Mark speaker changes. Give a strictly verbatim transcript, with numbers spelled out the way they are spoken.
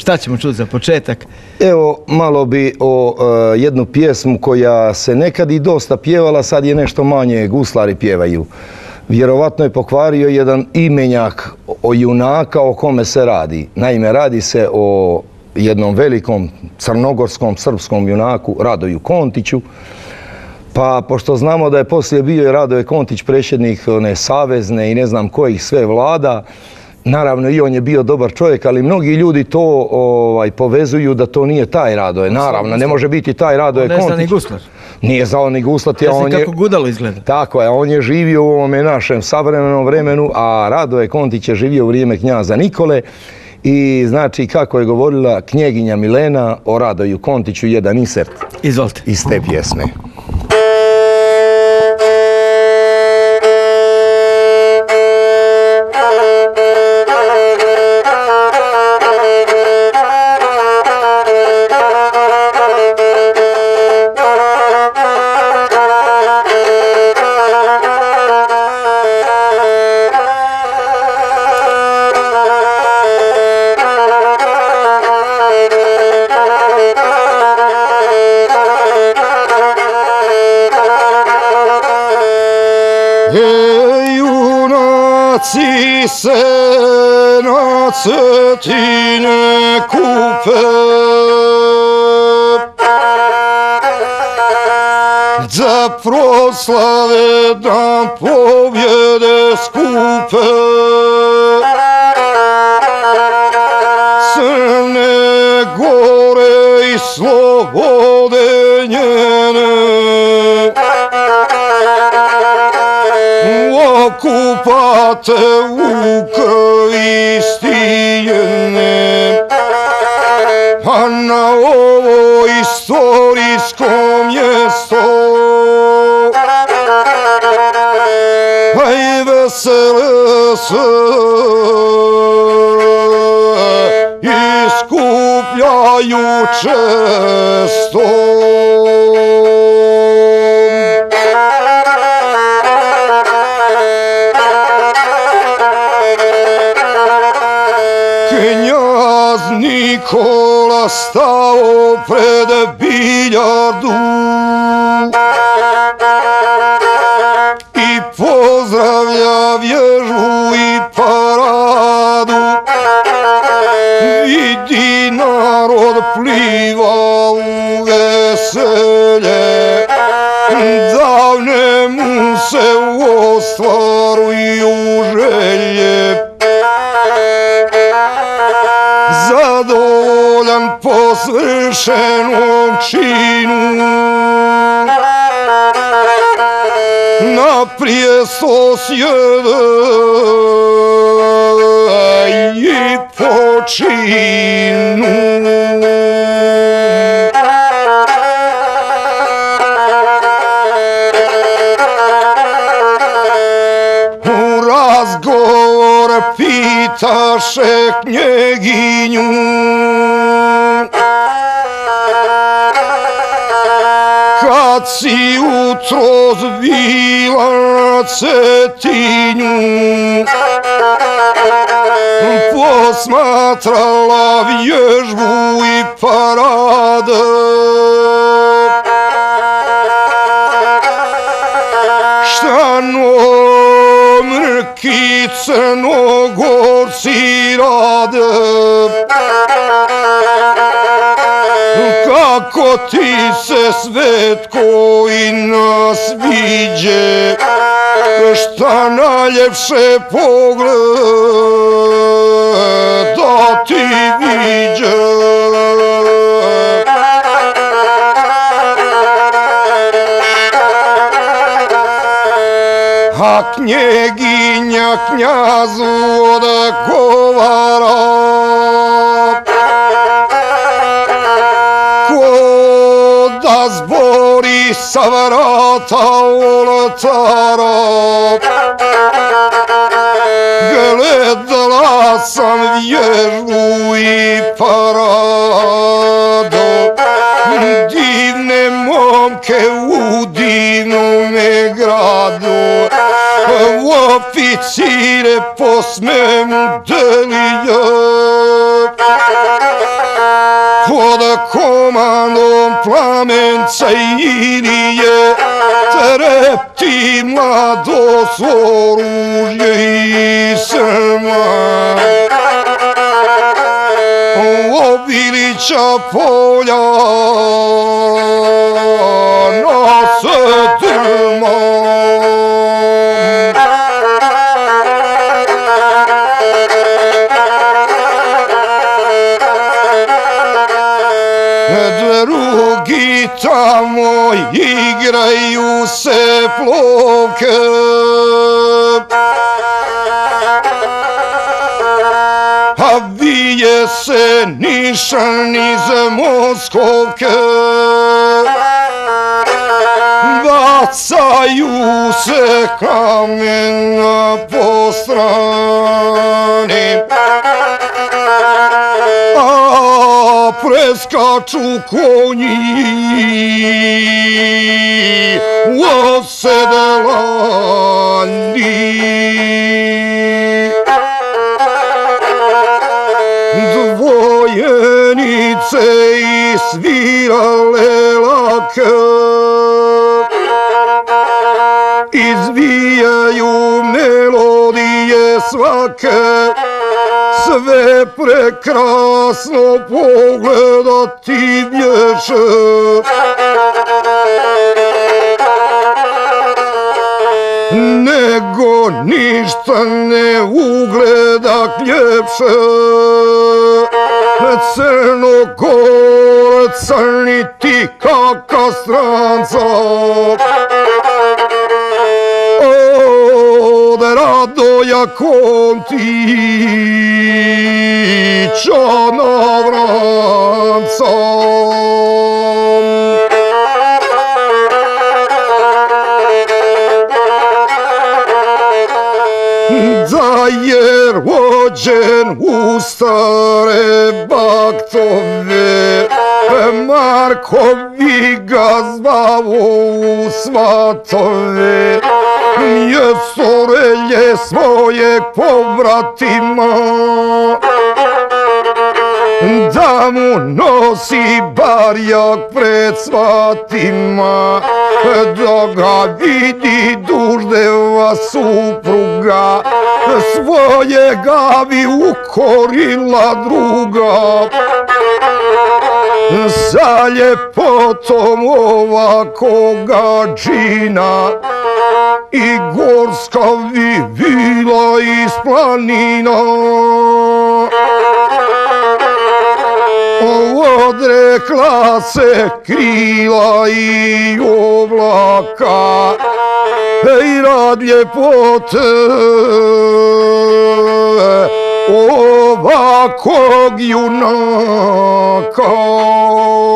Speaker 1: Šta ćemo čuti za početak?
Speaker 2: Evo, malo bi o uh, jednu pjesmu koja se nekad i dosta pjevala, sad je nešto manje, guslari pjevaju. Vjerovatno je pokvario jedan imenjak o junaka o kome se radi. Naime, radi se o jednom velikom crnogorskom, srpskom junaku Radoju Kontiću. Pa, pošto znamo da je poslije bio i Radoje Kontić predsjednik one savezne i ne znam kojih sve vlada, naravno i on je bio dobar čovjek, ali mnogi ljudi to ovaj, povezuju da to nije taj Radoje. Naravno, ne može biti taj Radoje Kontić.
Speaker 1: On ne zna ni guslar.
Speaker 2: Nije znao ni guslati.
Speaker 1: Ne znam kako gudalo izgleda.
Speaker 2: Tako je, on je živio u ovome našem savremenom vremenu, a Radoje Kontić je živio u vrijeme knjaza Nikole. I znači, kako je govorila knjeginja Milena o Radoju Kontiću, jedan insert.
Speaker 1: Izvolite.
Speaker 2: Iz te pjesme.
Speaker 3: Junaci se na Cetine kupe, da proslave dan pobjede skupe. Crne Gore i slobode njene, okupate vuka i stijene, a na ovo istorijsko mjesto aj vesele se iskupljaju često. Knjaz Nikola stao pred biljardu i pozdravlja vježbu i paradu. Vidi narod pliva u veselje, davne mu se ostvaruju želje. Zadovoljan po svršenom činu, na prijesto sjede i počinu. U razgovor pitaše knjeginju, kad si utro zbila na Cetinju, posmatrala vježbu i parade, šta nomrki Crnogorci rade, kako ti se Svetko i nas viđe, šta najljepše pogled da ti viđe. A knjeginja knjazu odgovara, ko da zbori sa vrata oltara, gledala sam vježbu i paradu, divne momke u divnome gradu, oficire po smemu delije. manom plamence Ilije, trepti mladost oružje i srma. Obilića polja nose drmom. Drugi tamo igraju se plovke, a vije se nišan iz Moskovke. Bacaju se kamena po strani, a preskaču konji u osedlani. Dvojenice isvirale lake, izvijaju melodije svake, sve prekrasno pogledati bješe. Nego ništa ne ugleda ljepše, Crnogorac niti kaka stranca. Od Radoja Kontića na Vranca. Da je rođen u stare baktove, Markovi ga zvavo u svatove. Mjesorelje svojeg povratima, da mu nosi barjak pred svatima, da ga vidi duždeva supruga, svojega bi ukorila druga. Sa ljepotom ovakoga džina i gorska bi bila iz planina. Odrekla se krila i oblaka i rad ljepote ovakog junaka.